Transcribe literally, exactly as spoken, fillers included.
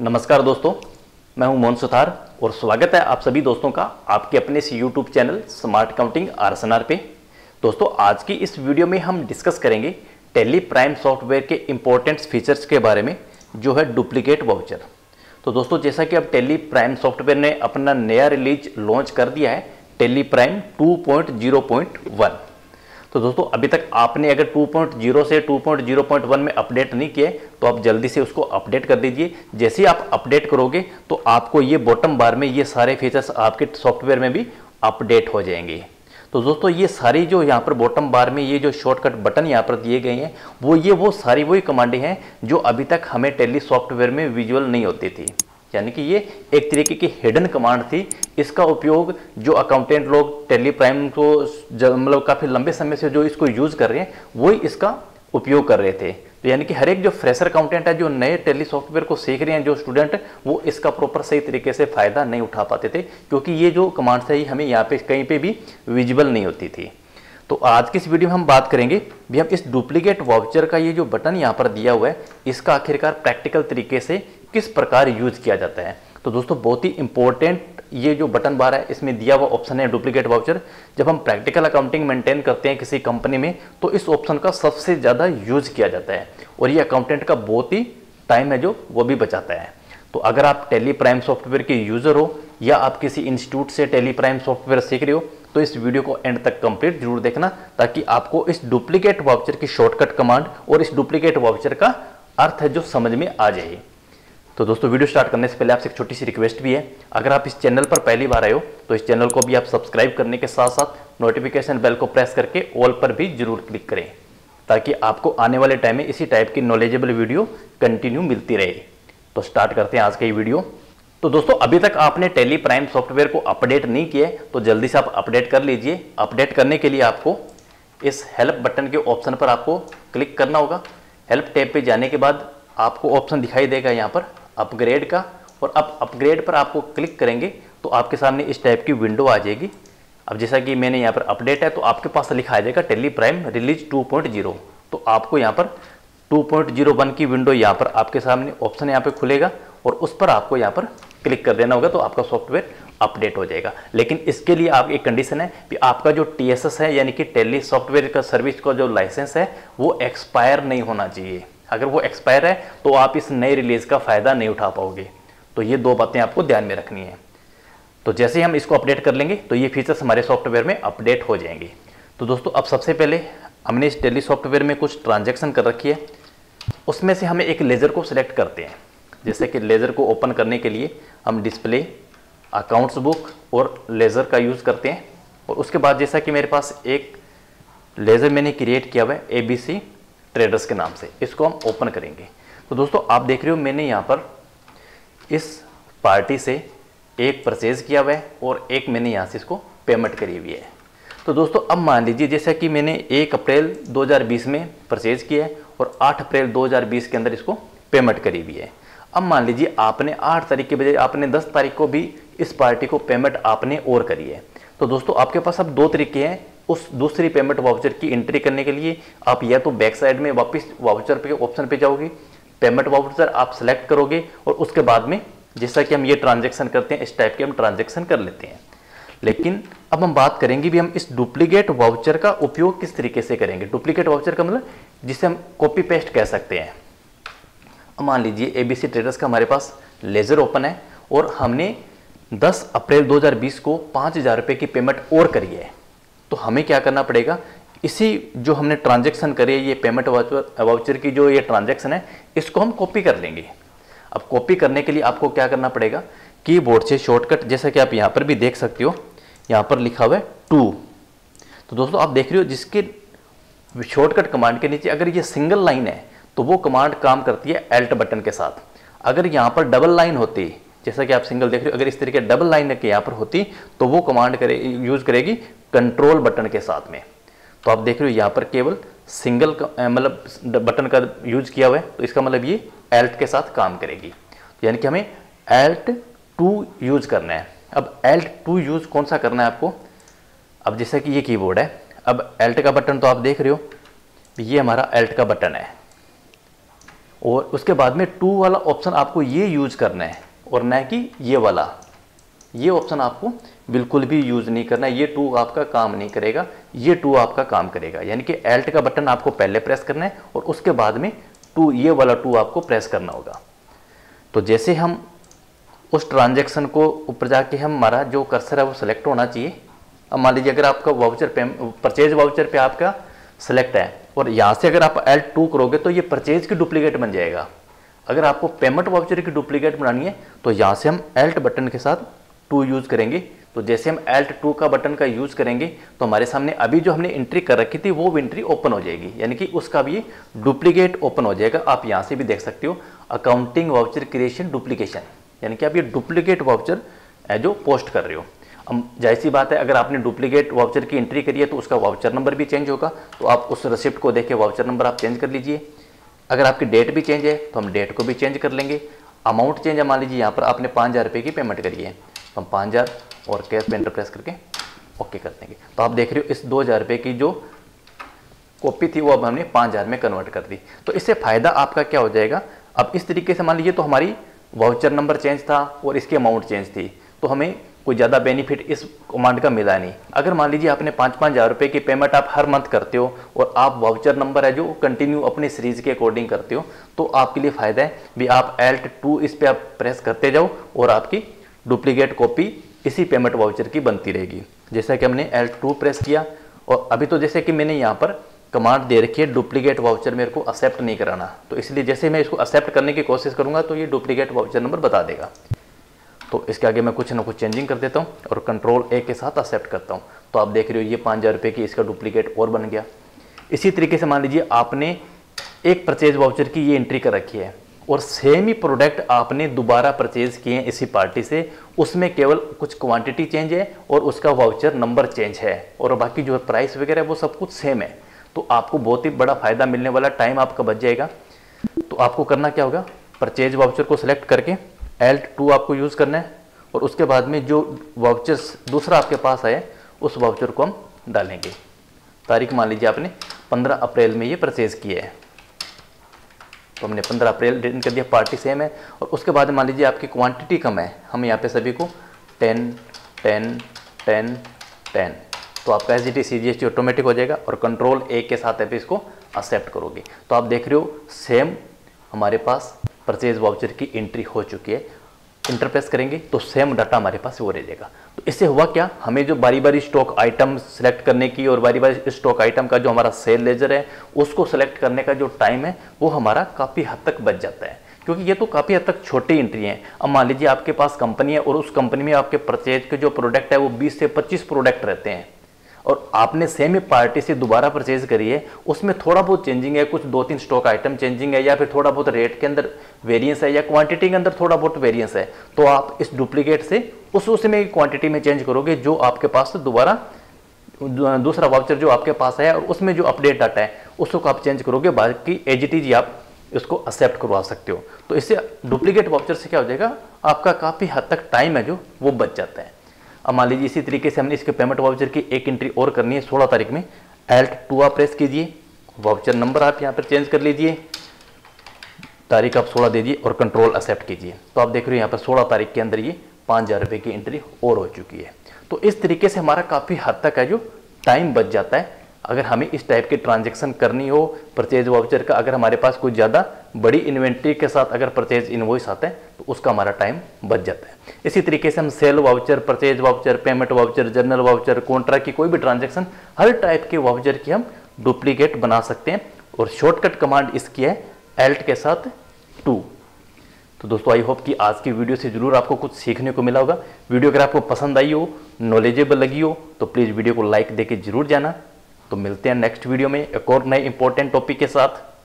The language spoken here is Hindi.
नमस्कार दोस्तों, मैं हूं मोहन सुथार और स्वागत है आप सभी दोस्तों का आपके अपने इस YouTube channel smart accounting RSNR पे। दोस्तों, आज की इस वीडियो में हम डिस्कस करेंगे टैली प्राइम सॉफ्टवेयर के इंपॉर्टेंट फीचर्स के बारे में, जो है डुप्लीकेट वाउचर। तो दोस्तों, जैसा कि अब टैली प्राइम सॉफ्टवेयर ने अपना नया रिलीज लॉन्च कर दिया है, Tally Prime two point zero point one. तो दोस्तों, अभी तक आपने अगर टू पॉइंट ज़ीरो से two point zero point one में अपडेट नहीं किए तो आप जल्दी से उसको अपडेट कर दीजिए। जैसे ही आप अपडेट करोगे तो आपको ये बॉटम बार में ये सारे फीचर्स आपके सॉफ्टवेयर में भी अपडेट हो जाएंगे। तो दोस्तों, ये सारी जो यहाँ पर बॉटम बार में ये जो शॉर्टकट बटन यहाँ पर दिए गए हैं, वो ये वो सारी वही कमांडें हैं जो अभी तक हमें टैली सॉफ्टवेयर में विजुअल नहीं होती थी। यानी कि ये एक तरीके की हिडन कमांड थी। इसका उपयोग जो अकाउंटेंट लोग टैली प्राइम को मतलब काफ़ी लंबे समय से जो इसको यूज़ कर रहे हैं, वही इसका उपयोग कर रहे थे। तो यानी कि हर एक जो फ्रेशर अकाउंटेंट है, जो नए टैली सॉफ्टवेयर को सीख रहे हैं, जो स्टूडेंट, वो इसका प्रॉपर सही तरीके से फ़ायदा नहीं उठा पाते थे, क्योंकि ये जो कमांड्स है ये हमें यहाँ पे कहीं पे भी विजिबल नहीं होती थी। तो आज की इस वीडियो में हम बात करेंगे भी हम इस डुप्लीकेट वाउचर का ये जो बटन यहाँ पर दिया हुआ है, इसका आखिरकार प्रैक्टिकल तरीके से किस प्रकार यूज किया जाता है। तो दोस्तों, बहुत ही इंपॉर्टेंट ये जो बटन बार है, इसमें दिया हुआ ऑप्शन है डुप्लीकेट वाउचर। जब हम प्रैक्टिकल अकाउंटिंग मेंटेन करते हैं किसी कंपनी में, तो इस ऑप्शन का सबसे ज़्यादा यूज किया जाता है और ये अकाउंटेंट का बहुत ही टाइम है जो वो भी बचाता है। तो अगर आप टैली प्राइम सॉफ्टवेयर के यूज़र हो या आप किसी इंस्टीट्यूट से टैली प्राइम सॉफ्टवेयर सीख रहे हो, तो इस वीडियो को एंड तक कंप्लीट जरूर देखना, ताकि आपको इस डुप्लीकेट वाउचर की शॉर्टकट कमांड और इस डुप्लीकेट वाउचर का अर्थ है जो समझ में आ जाए। तो दोस्तों, वीडियो स्टार्ट करने से पहले आपसे एक छोटी सी रिक्वेस्ट भी है। अगर आप इस चैनल पर पहली बार आए हो तो इस चैनल को भी आप सब्सक्राइब करने के साथ साथ नोटिफिकेशन बेल को प्रेस करके ऑल पर भी जरूर क्लिक करें, ताकि आपको आने वाले टाइम में इसी टाइप की नॉलेजेबल वीडियो कंटिन्यू मिलती रहे। तो स्टार्ट करते हैं आज का ये वीडियो। तो दोस्तों, अभी तक आपने टैली प्राइम सॉफ्टवेयर को अपडेट नहीं किया है तो जल्दी से आप अपडेट कर लीजिए। अपडेट करने के लिए आपको इस हेल्प बटन के ऑप्शन पर आपको क्लिक करना होगा। हेल्प टैब पे जाने के बाद आपको ऑप्शन दिखाई देगा यहाँ पर अपग्रेड का, और अब अपग्रेड पर आपको क्लिक करेंगे तो आपके सामने इस टाइप की विंडो आ जाएगी। अब जैसा कि मैंने यहाँ पर अपडेट है तो आपके पास लिखा आ जाएगा Tally Prime release two point zero. तो आपको यहाँ पर टू पॉइंट ज़ीरो वन की विंडो यहाँ पर आपके सामने ऑप्शन यहाँ पे खुलेगा और उस पर आपको यहाँ पर क्लिक कर देना होगा, तो आपका सॉफ्टवेयर अपडेट हो जाएगा। लेकिन इसके लिए आप एक कंडीशन है कि आपका जो टी एस एस है, यानी कि टैली सॉफ्टवेयर का सर्विस का जो लाइसेंस है, वो एक्सपायर नहीं होना चाहिए। अगर वो एक्सपायर है तो आप इस नए रिलीज का फ़ायदा नहीं उठा पाओगे। तो ये दो बातें आपको ध्यान में रखनी है। तो जैसे ही हम इसको अपडेट कर लेंगे तो ये फीचर्स हमारे सॉफ्टवेयर में अपडेट हो जाएंगे। तो दोस्तों, अब सबसे पहले हमने इस टैली सॉफ्टवेयर में कुछ ट्रांजैक्शन कर रखी है, उसमें से हमें एक लेज़र को सिलेक्ट करते हैं। जैसे कि लेज़र को ओपन करने के लिए हम डिस्प्ले, अकाउंट्स बुक और लेज़र का यूज़ करते हैं। और उसके बाद जैसा कि मेरे पास एक लेज़र मैंने क्रिएट किया हुआ है ए बी सी ट्रेडर्स के नाम से, इसको हम ओपन करेंगे। तो दोस्तों, आप देख रहे हो मैंने यहाँ पर इस पार्टी से एक परचेज किया हुआ है और एक मैंने यहाँ से इसको पेमेंट करी हुई है। तो दोस्तों, अब मान लीजिए जैसा कि मैंने एक अप्रैल दो हज़ार बीस में परचेज किया है और आठ अप्रैल दो हज़ार बीस के अंदर इसको पेमेंट करी हुई है। अब मान लीजिए आपने आठ तारीख के बजाय आपने दस तारीख को भी इस पार्टी को पेमेंट आपने और करी है। तो दोस्तों, आपके पास अब दो तरीके हैं उस दूसरी पेमेंट वाउचर की एंट्री करने के लिए। आप या तो बैक साइड में वापस वाउचर पे ऑप्शन पे जाओगे, पेमेंट वाउचर आप सेलेक्ट करोगे और उसके बाद में जैसा कि हम ये ट्रांजैक्शन करते हैं, इस टाइप के हम ट्रांजैक्शन कर लेते हैं। लेकिन अब हम बात करेंगे भी हम इस डुप्लीकेट वाउचर का उपयोग किस तरीके से करेंगे। डुप्लीकेट वाउचर का मतलब जिसे हम कॉपी पेस्ट कह सकते हैं। अब मान लीजिए ए बी सी ट्रेडर्स का हमारे पास लेजर ओपन है और हमने दस अप्रैल दो हज़ार बीस को पाँच हज़ार रुपये की पेमेंट और करी है। तो हमें क्या करना पड़ेगा, इसी जो हमने ट्रांजैक्शन करी है, ये पेमेंट वाउचर वाउचर की जो ये ट्रांजैक्शन है, इसको हम कॉपी कर लेंगे। अब कॉपी करने के लिए आपको क्या करना पड़ेगा, कीबोर्ड से शॉर्टकट, जैसा कि आप यहाँ पर भी देख सकते हो, यहाँ पर लिखा हुआ है टू। तो दोस्तों, आप देख रहे हो जिसके शॉर्टकट कमांड के नीचे अगर ये सिंगल लाइन है तो वो कमांड काम करती है एल्ट बटन के साथ। अगर यहाँ पर डबल लाइन होती, जैसा कि आप सिंगल देख रहे हो, अगर इस तरीके डबल लाइन के यहाँ पर होती तो वो कमांड करे यूज करेगी कंट्रोल बटन के साथ में। तो आप देख रहे हो यहाँ पर केवल सिंगल मतलब बटन का यूज किया हुआ है, तो इसका मतलब ये एल्ट के साथ काम करेगी। यानी कि हमें एल्ट टू यूज करना है। अब एल्ट टू यूज कौन सा करना है आपको, अब जैसा कि ये कीबोर्ड है, अब एल्ट का बटन तो आप देख रहे हो, ये हमारा एल्ट का बटन है और उसके बाद में टू वाला ऑप्शन आपको ये यूज करना है और न कि ये वाला, ये ऑप्शन आपको बिल्कुल भी यूज नहीं करना है। ये टू आपका काम नहीं करेगा, ये टू आपका काम करेगा। यानी कि एल्ट का बटन आपको पहले प्रेस करना है और उसके बाद में टू, ये वाला टू आपको प्रेस करना होगा। तो जैसे हम उस ट्रांजैक्शन को ऊपर जाके हम हमारा जो कर्सर है वो सिलेक्ट होना चाहिए। अब मान लीजिए अगर आपका वाउचर पे परचेज वाउचर पे आपका सिलेक्ट है और यहाँ से अगर आप एल्ट टू करोगे तो ये परचेज की डुप्लीकेट बन जाएगा। अगर आपको पेमेंट वाउचर की डुप्लीकेट बनानी है तो यहाँ से हम एल्ट बटन के साथ टू यूज करेंगे। तो जैसे हम एल्ट टू का बटन का यूज करेंगे तो हमारे सामने अभी जो हमने एंट्री कर रखी थी वो एंट्री ओपन हो जाएगी, यानी कि उसका भी डुप्लीकेट ओपन हो जाएगा। आप यहाँ से भी देख सकते हो अकाउंटिंग वाउचर क्रिएशन डुप्लीकेशन, यानी कि आप ये डुप्लीकेट वाउचर है जो पोस्ट कर रहे हो। अब जाहिर सी बात है अगर आपने डुप्लीकेट वाउचर की एंट्री करी है तो उसका वाउचर नंबर भी चेंज होगा। तो आप उस रिसिप्ट को देख के वाउचर नंबर आप चेंज कर लीजिए। अगर आपकी डेट भी चेंज है तो हम डेट को भी चेंज कर लेंगे। अमाउंट चेंज है, मान लीजिए यहाँ पर आपने पाँच हज़ार रुपये की पेमेंट करी है तो हम पाँच हज़ार और कैश पे एंटर प्रेस करके ओके कर देंगे। तो आप देख रहे हो इस दो हज़ार रुपये की जो कॉपी थी वो अब हमने पाँच हज़ार में कन्वर्ट कर दी। तो इससे फ़ायदा आपका क्या हो जाएगा, अब इस तरीके से मान लीजिए तो हमारी वाउचर नंबर चेंज था और इसकी अमाउंट चेंज थी, तो हमें कोई ज़्यादा बेनिफिट इस कमांड का मिला नहीं। अगर मान लीजिए आपने पाँच पाँच हज़ार रुपये की पेमेंट आप हर मंथ करते हो और आप वाउचर नंबर है जो कंटिन्यू अपने सीरीज़ के अकॉर्डिंग करते हो तो आपके लिए फ़ायदा है भी आप एल्ट टू इस पर आप प्रेस करते जाओ और आपकी डुप्लीकेट कॉपी इसी पेमेंट वाउचर की बनती रहेगी। जैसा कि हमने एल्ट टू प्रेस किया और अभी तो जैसे कि मैंने यहाँ पर कमांड दे रखी है डुप्लीकेट वाउचर मेरे को एक्सेप्ट नहीं कराना, तो इसलिए जैसे मैं इसको एक्सेप्ट करने की कोशिश करूँगा तो ये डुप्लीकेट वाउचर नंबर बता देगा। तो इसके आगे मैं कुछ ना कुछ चेंजिंग कर देता हूँ और कंट्रोल ए के साथ एक्सेप्ट करता हूँ। तो आप देख रहे हो ये पाँच हज़ार रुपये की इसका डुप्लीकेट और बन गया। इसी तरीके से मान लीजिए आपने एक परचेज वाउचर की ये एंट्री कर रखी है और सेम ही प्रोडक्ट आपने दोबारा परचेज किए हैं इसी पार्टी से, उसमें केवल कुछ क्वांटिटी चेंज है और उसका वाउचर नंबर चेंज है और बाकी जो प्राइस वगैरह वो सब कुछ सेम है। तो आपको बहुत ही बड़ा फायदा मिलने वाला, टाइम आपका बच जाएगा। तो आपको करना क्या होगा, परचेज वाउचर को सिलेक्ट करके एल्ट टू आपको यूज़ करना है और उसके बाद में जो वाउचर्स दूसरा आपके पास है उस वाउचर को हम डालेंगे। तारीख मान लीजिए आपने पंद्रह अप्रैल में ये परचेज किया है तो हमने पंद्रह अप्रैल डेट कर दिया, पार्टी सेम है। और उसके बाद मान लीजिए आपकी क्वांटिटी कम है, हम यहाँ पे सभी को टेन टेन टेन टेन, तो आपका S G T C G S T automatic हो जाएगा और कंट्रोल ए के साथ आप इसको एक्सेप्ट करोगे। तो आप देख रहे हो सेम हमारे पास परचेज वाउचर की एंट्री हो चुकी है। इंटरप्रेस करेंगे तो सेम डाटा हमारे पास वो रह जाएगा। तो इससे हुआ क्या, हमें जो बारी बारी स्टॉक आइटम सेलेक्ट करने की और बारी बारी स्टॉक आइटम का जो हमारा सेल लेजर है उसको सेलेक्ट करने का जो टाइम है वो हमारा काफ़ी हद तक बच जाता है, क्योंकि ये तो काफ़ी हद तक छोटी एंट्री है। अब मान लीजिए आपके पास कंपनी है और उस कंपनी में आपके परचेज के जो प्रोडक्ट है वो बीस से पच्चीस प्रोडक्ट रहते हैं और आपने सेम पार्टी से दोबारा परचेज करी है, उसमें थोड़ा बहुत चेंजिंग है, कुछ दो तीन स्टॉक आइटम चेंजिंग है या फिर थोड़ा बहुत रेट के अंदर वेरिएंस है या क्वांटिटी के अंदर थोड़ा बहुत वेरिएंस है, तो आप इस डुप्लीकेट से उस उसमें क्वांटिटी में चेंज करोगे जो आपके पास दोबारा दूसरा वाउचर जो आपके पास है और उसमें जो अपडेट डाटा है उसको आप चेंज करोगे, बाकी एजीटीजी आप इसको एक्सेप्ट करवा सकते हो। तो इससे डुप्लीकेट वाउचर से क्या हो जाएगा, आपका काफ़ी हद तक टाइम है जो वो बच जाता है। अब मान लीजिए इसी तरीके से हमने इसके पेमेंट वाउचर की एक एंट्री और करनी है सोलह तारीख में, एल्ट टू आप प्रेस कीजिए, वाउचर नंबर आप यहाँ पर चेंज कर लीजिए, तारीख आप सोलह दे दिए और कंट्रोल एक्सेप्ट कीजिए। तो आप देख रहे हो यहाँ पर सोलह तारीख के अंदर ये पाँच हज़ार रुपये की एंट्री और हो चुकी है। तो इस तरीके से हमारा काफ़ी हद तक है जो टाइम बच जाता है। अगर हमें इस टाइप की ट्रांजैक्शन करनी हो परचेज वाउचर का, अगर हमारे पास कोई ज़्यादा बड़ी इन्वेंट्री के साथ अगर परचेज इनवॉइस आता है तो उसका हमारा टाइम बच जाता है। इसी तरीके से हम sale voucher, purchase voucher, payment voucher, journal voucher, contract की कोई भी ट्रांजैक्शन, हर टाइप के वाउचर की हम डुप्लीकेट बना सकते हैं और शॉर्टकट कमांड इसकी है एल्ट के साथ टू। तो दोस्तों आई होप कि आज की वीडियो से जरूर आपको कुछ सीखने को मिला होगा। वीडियो अगर आपको पसंद आई हो, नॉलेजेबल लगी हो तो प्लीज़ वीडियो को लाइक देके जरूर जाना। तो मिलते हैं नेक्स्ट वीडियो में एक और नए इंपॉर्टेंट टॉपिक के साथ।